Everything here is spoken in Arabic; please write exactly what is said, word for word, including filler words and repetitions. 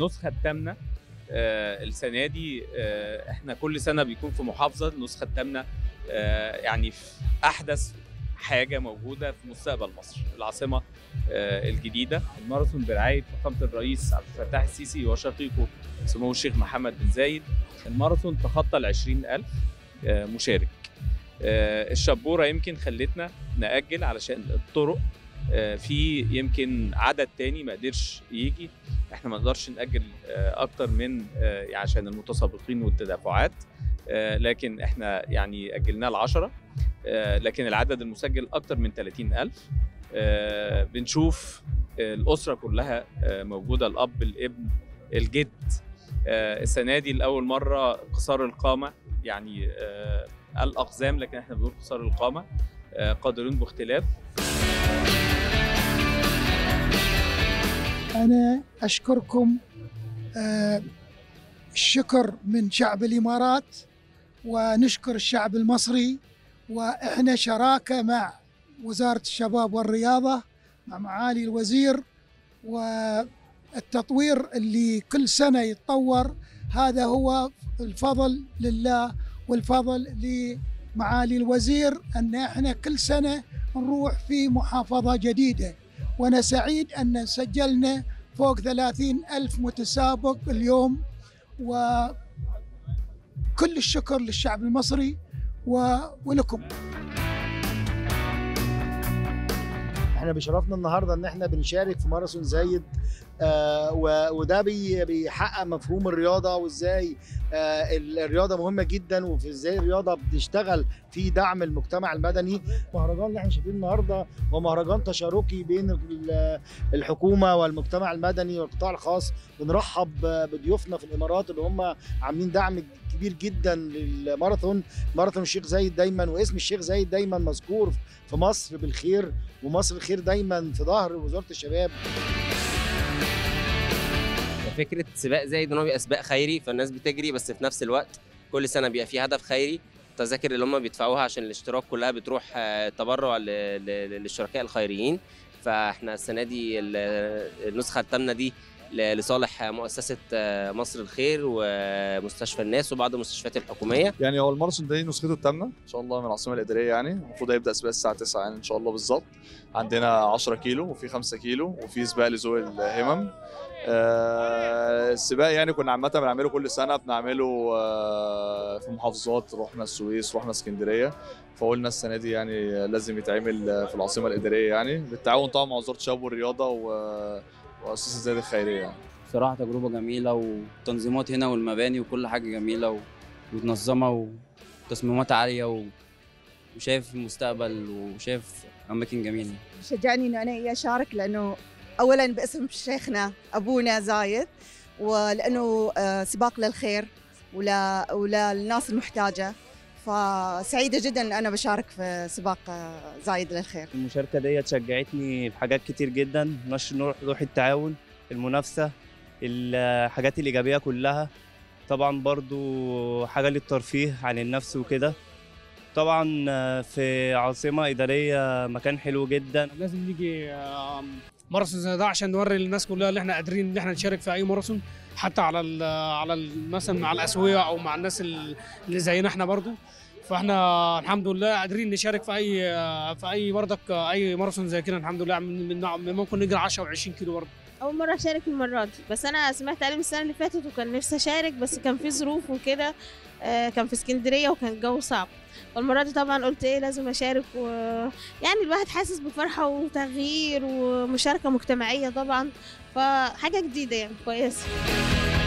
النسخه الثامنه السنه دي. احنا كل سنه بيكون في محافظه النسخه الثامنه، يعني في احدث حاجه موجوده في مستقبل مصر، العاصمه الجديده. الماراثون برعايه فخامه الرئيس عبد الفتاح السيسي وشقيقه سمو الشيخ محمد بن زايد. الماراثون تخطى ال عشرين ألف مشارك. الشبوره يمكن خلتنا نأجل علشان الطرق في يمكن عدد تاني ما قدرش يجي. احنا ما نقدرش نأجل اكتر من عشان المتسابقين والتدافعات، لكن احنا يعني اجلناه لعشرة، لكن العدد المسجل اكتر من ثلاثين ألف. بنشوف الاسره كلها موجوده، الاب الابن الجد. السنه دي لاول مره قصار القامه، يعني الاقزام، لكن احنا بنقول قصار القامه، قادرون باختلاف. أنا أشكركم الشكر من شعب الإمارات، ونشكر الشعب المصري، وإحنا شراكة مع وزارة الشباب والرياضة مع معالي الوزير، والتطوير اللي كل سنة يتطور هذا هو الفضل لله والفضل لمعالي الوزير، أن إحنا كل سنة نروح في محافظة جديدة. وأنا سعيد أن سجلنا فوق ثلاثين ألف متسابق اليوم، وكل الشكر للشعب المصري ولكم. احنا بشرفنا النهارده ان احنا بنشارك في ماراثون زايد، آه وده بي بيحقق مفهوم الرياضه، وازاي آه الرياضه مهمه جدا، وفي ازاي الرياضه بتشتغل في دعم المجتمع المدني. المهرجان اللي احنا شايفينه النهارده هو مهرجان تشاركي بين الحكومه والمجتمع المدني والقطاع الخاص. بنرحب بضيوفنا في الامارات اللي هم عاملين دعم كبير جدا للماراثون. ماراثون الشيخ زايد دايما، واسم الشيخ زايد دايما مذكور في مصر بالخير، ومصر الخير دايما في ظهر وزاره الشباب. فكره سباق زايد ان هو بيبقى سباق خيري، فالناس بتجري، بس في نفس الوقت كل سنه بيبقى فيه هدف خيري. التذاكر اللي هم بيدفعوها عشان الاشتراك كلها بتروح تبرع للشركاء الخيريين. فاحنا السنه دي النسخه الثامنه دي لصالح مؤسسه مصر الخير ومستشفى الناس وبعض المستشفيات الحكوميه. يعني هو الماراثون ده نسخته الثامنه ان شاء الله من العاصمه الاداريه، يعني المفروض هيبدا سباق الساعه تسعة يعني ان شاء الله بالظبط. عندنا عشرة كيلو وفي خمسة كيلو وفي سباق لذوي الهمم. آه السباق يعني كنا عامه بنعمله كل سنه، بنعمله آه في محافظات، رحنا السويس، رحنا اسكندريه، فقلنا السنه دي يعني لازم يتعمل في العاصمه الاداريه، يعني بالتعاون طبعا مع وزاره الشباب والرياضه ومؤسسه زايد الخيريه. يعني بصراحه تجربه جميله، والتنظيمات هنا والمباني وكل حاجه جميله ومتنظمه وتصميمات عاليه، وشايف المستقبل وشايف اماكن جميله. شجعني انه انا اشارك، لانه اولا باسم شيخنا ابونا زايد، ولانه سباق للخير ولا وللناس المحتاجه، فسعيده جدا ان انا بشارك في سباق زايد للخير. المشاركه دي شجعتني في حاجات كتير جدا، نشر روح التعاون، المنافسه، الحاجات الايجابيه كلها. طبعا برضو حاجه للترفيه عن النفس وكده. طبعا في عاصمه اداريه مكان حلو جدا. لازم نيجي ماراثون زي ده عشان نوري للناس كلها اللي احنا قادرين ان احنا نشارك في اي ماراثون، حتى على ال على ال مثلا مع الاسويه او مع الناس اللي زينا احنا برضو. فاحنا الحمد لله قادرين نشارك في اي في اي برضك اي ماراثون زي كده. الحمد لله من ممكن نجري عشرة وعشرين كيلو برضه. اول مره اشارك المره دي، بس انا سمعت عليه من السنه اللي فاتت وكان نفسي اشارك، بس كان في ظروف وكده، كان في اسكندريه وكان الجو صعب. والمره دي طبعا قلت ايه لازم اشارك، ويعني الواحد حاسس بفرحه وتغيير ومشاركه مجتمعيه طبعا، فحاجه جديده يعني كويسه.